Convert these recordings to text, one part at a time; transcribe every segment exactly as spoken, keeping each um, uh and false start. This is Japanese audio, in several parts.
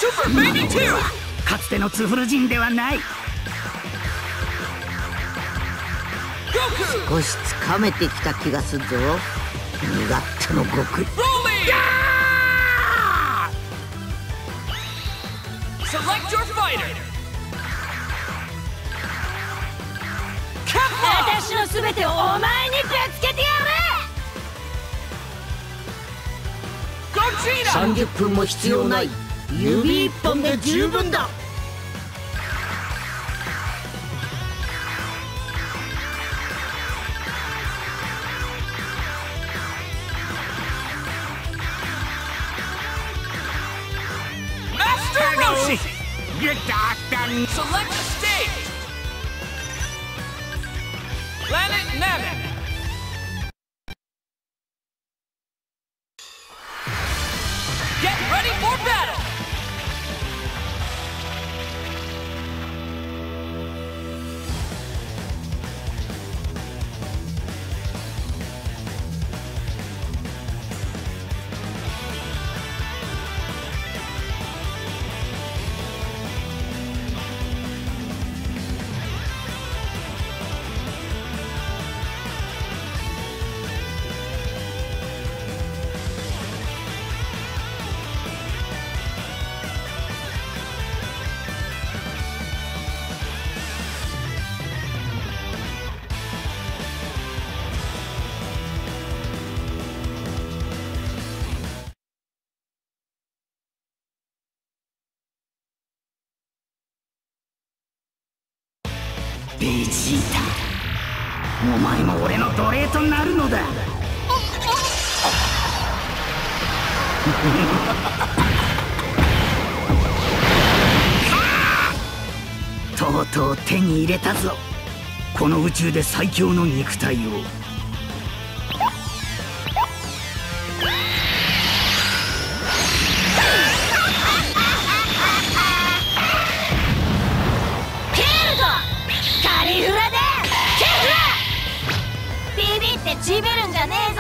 かつてのツフル人ではない。 少しつかめてきた気がするぞ、身勝手の極意。 私の全てをお前にぶつけてやる。 さんじゅっぷんも必要ない、指一本で十分だ。 Get that done. Select a stage. Planet Namek. Get ready for battle. ベジータ、お前も俺の奴隷となるのだ。とうとう手に入れたぞ、この宇宙で最強の肉体を。 ちびるんじゃねえぞ。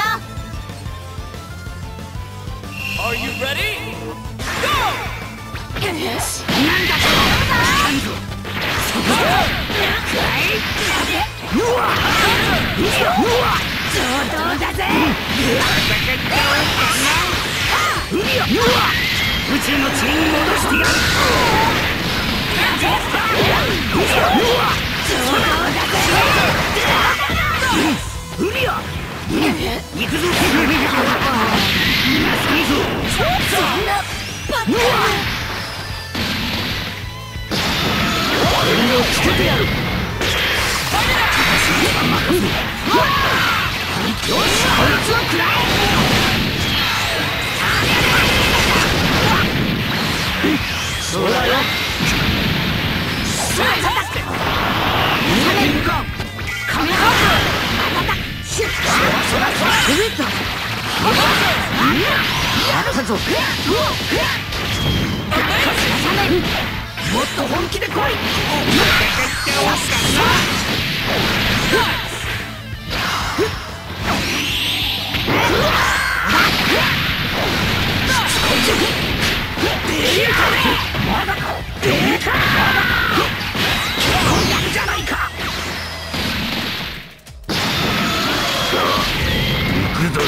Are you ready? Go! よし、 なんだと。そこだ。うわうわ上等だぜ。うわ宇宙の地に戻してやる。うわ上等だぜ。うりゃ行くぞ。いいぞ。そんなバカな。俺をつけてやる。よし、こいつを食らえ。そうだよ。さあ逃げているか。カメラやったぞ。もっと本気で来い。まだか。じゃないか。行くぞ。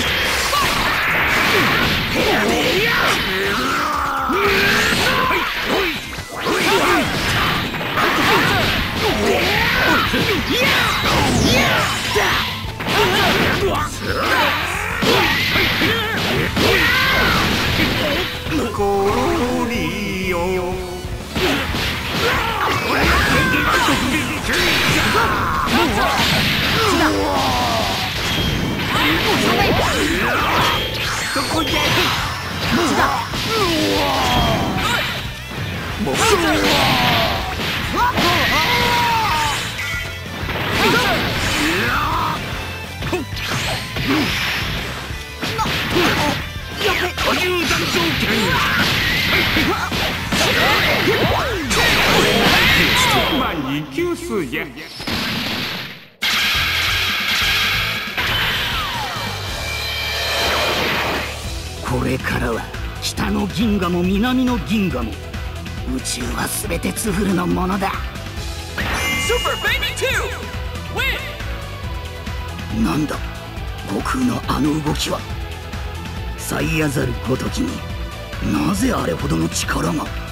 これからは北の銀河も南の銀河も宇宙は全てツフルのものだ。 Super Baby ツー Win! なんだ悟空のあの動きは。最やざるごときになぜあれほどの力が。